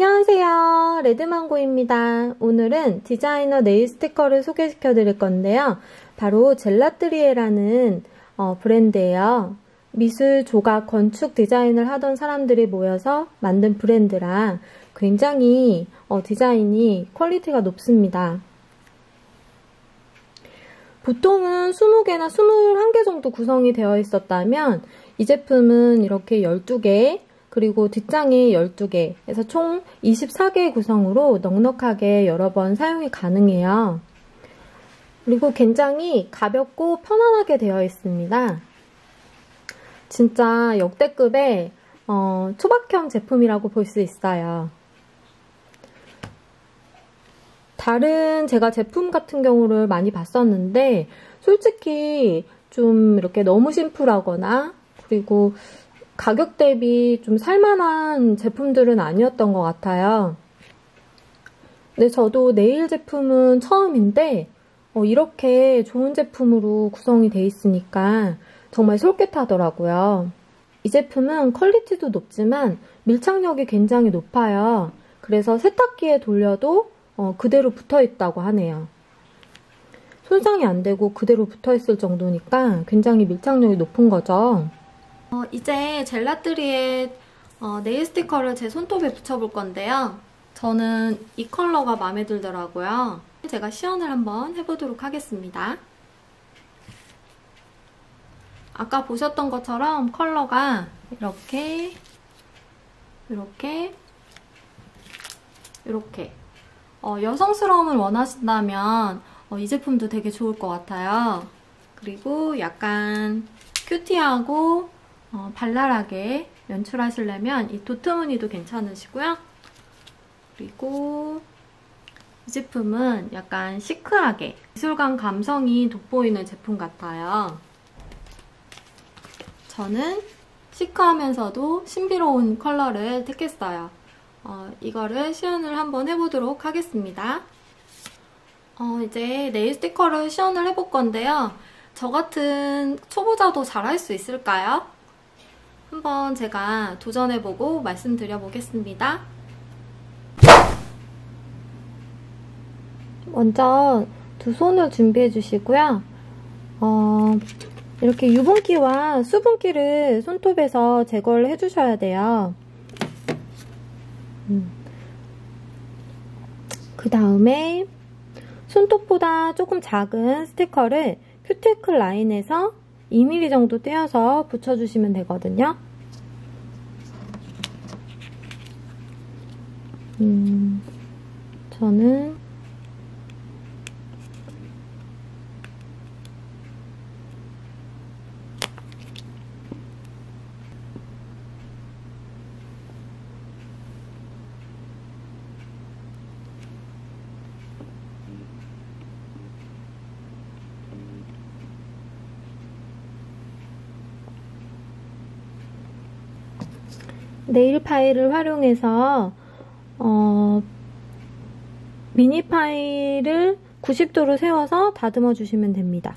안녕하세요. 레드망고입니다. 오늘은 디자이너 네일 스티커를 소개시켜 드릴 건데요. 바로 젤라뜨리에라는 브랜드예요. 미술, 조각, 건축 디자인을 하던 사람들이 모여서 만든 브랜드라 굉장히 디자인이 퀄리티가 높습니다. 보통은 20개나 21개 정도 구성이 되어 있었다면 이 제품은 이렇게 12개, 그리고 뒷장이 12개, 그래서 총 24개의 구성으로 넉넉하게 여러 번 사용이 가능해요. 그리고 굉장히 가볍고 편안하게 되어 있습니다. 진짜 역대급의 초박형 제품이라고 볼 수 있어요. 다른 제가 제품 같은 경우를 많이 봤었는데 솔직히 좀 이렇게 너무 심플하거나 그리고 가격 대비 좀 살만한 제품들은 아니었던 것 같아요. 근데 저도 네일 제품은 처음인데 이렇게 좋은 제품으로 구성이 돼 있으니까 정말 솔깃하더라고요. 이 제품은 퀄리티도 높지만 밀착력이 굉장히 높아요. 그래서 세탁기에 돌려도 그대로 붙어 있다고 하네요. 손상이 안 되고 그대로 붙어 있을 정도니까 굉장히 밀착력이 높은 거죠. 이제 젤라뜨리에 네일 스티커를 제 손톱에 붙여볼 건데요. 저는 이 컬러가 마음에 들더라고요. 제가 시연을 한번 해보도록 하겠습니다. 아까 보셨던 것처럼 컬러가 이렇게 여성스러움을 원하신다면 이 제품도 되게 좋을 것 같아요. 그리고 약간 큐티하고 발랄하게 연출하시려면 이 도트 무늬도 괜찮으시고요. 그리고 이 제품은 약간 시크하게 미술관 감성이 돋보이는 제품 같아요. 저는 시크하면서도 신비로운 컬러를 택했어요. 이거를 시연을 한번 해보도록 하겠습니다. 이제 네일 스티커를 시연을 해볼 건데요. 저 같은 초보자도 잘할 수 있을까요? 한번 제가 도전해보고 말씀드려보겠습니다. 먼저 두 손을 준비해 주시고요. 이렇게 유분기와 수분기를 손톱에서 제거를 해주셔야 돼요. 그 다음에 손톱보다 조금 작은 스티커를 큐티클 라인에서 2mm 정도 떼어서 붙여주시면 되거든요. 저는 네일 파일을 활용해서 미니 파일을 90도로 세워서 다듬어 주시면 됩니다.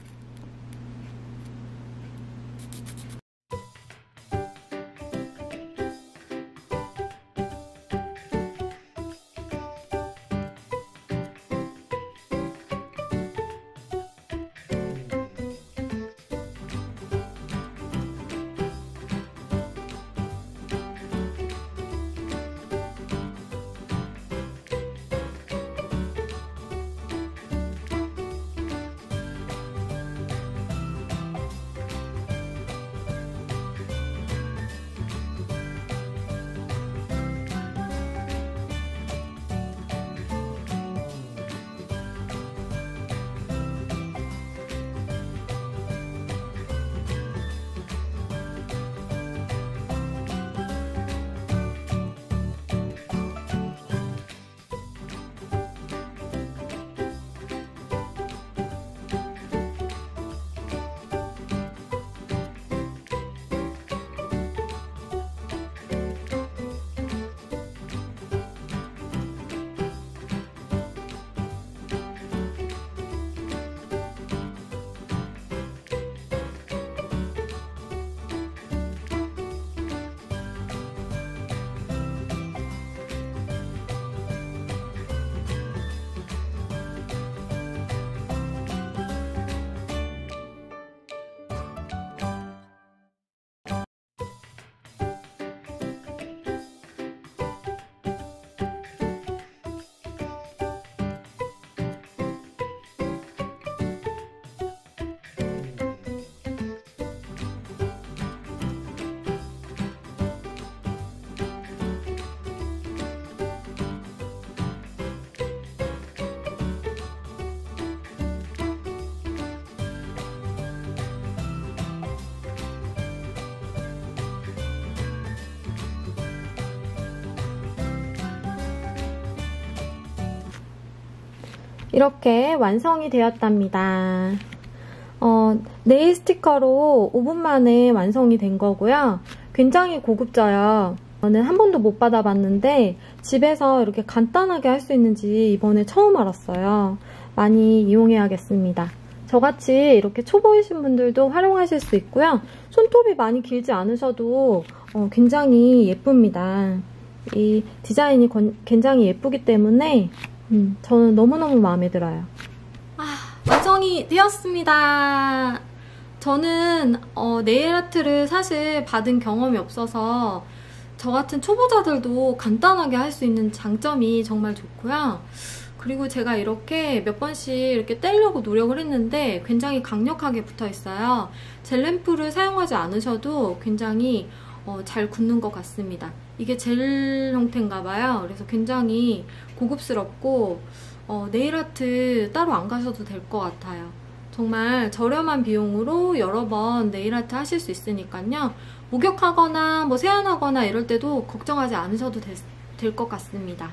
이렇게 완성이 되었답니다. 네일 스티커로 5분 만에 완성이 된 거고요. 굉장히 고급져요. 저는 한 번도 못 받아봤는데 집에서 이렇게 간단하게 할 수 있는지 이번에 처음 알았어요. 많이 이용해야겠습니다. 저같이 이렇게 초보이신 분들도 활용하실 수 있고요. 손톱이 많이 길지 않으셔도 굉장히 예쁩니다. 이 디자인이 굉장히 예쁘기 때문에 저는 너무너무 마음에 들어요. 완성이 되었습니다. 저는 네일아트를 사실 받은 경험이 없어서 저 같은 초보자들도 간단하게 할 수 있는 장점이 정말 좋고요. 그리고 제가 이렇게 몇 번씩 이렇게 떼려고 노력을 했는데 굉장히 강력하게 붙어 있어요. 젤 램프를 사용하지 않으셔도 굉장히 잘 굳는 것 같습니다. 이게 젤 형태인가 봐요. 그래서 굉장히 고급스럽고 네일아트 따로 안 가셔도 될 것 같아요. 정말 저렴한 비용으로 여러 번 네일아트 하실 수 있으니까요. 목욕하거나 뭐 세안하거나 이럴 때도 걱정하지 않으셔도 될 것 같습니다.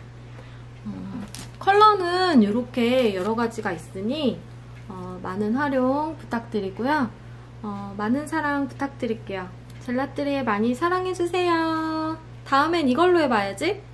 컬러는 이렇게 여러 가지가 있으니 많은 활용 부탁드리고요. 많은 사랑 부탁드릴게요. 젤라떼리에 많이 사랑해주세요. 다음엔 이걸로 해봐야지.